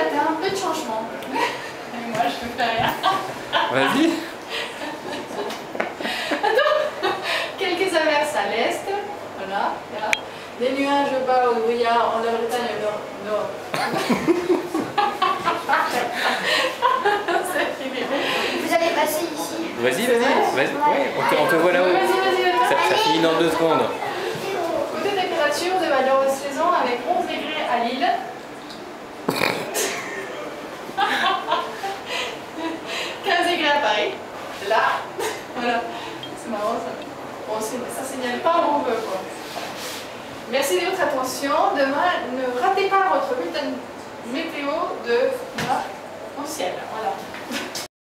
matin, peu de changement. Et moi, je ne fais rien. Vas-y. Quelques averses à l'est. Voilà. Là. Des nuages bas au brouillard en la Bretagne nord. Vous allez passer ici. Vas-y. Ouais, on te voit là-haut. Vas-y. Ça finit dans 2 secondes. Côté température de Valois-Saison avec 11 degrés à Lille. 15 degrés à Paris. Là. Voilà. C'est marrant ça. Bon, ça signale pas où on veut quoi. Merci de votre attention. Demain, ne ratez pas votre bulletin météo de au ciel. Voilà.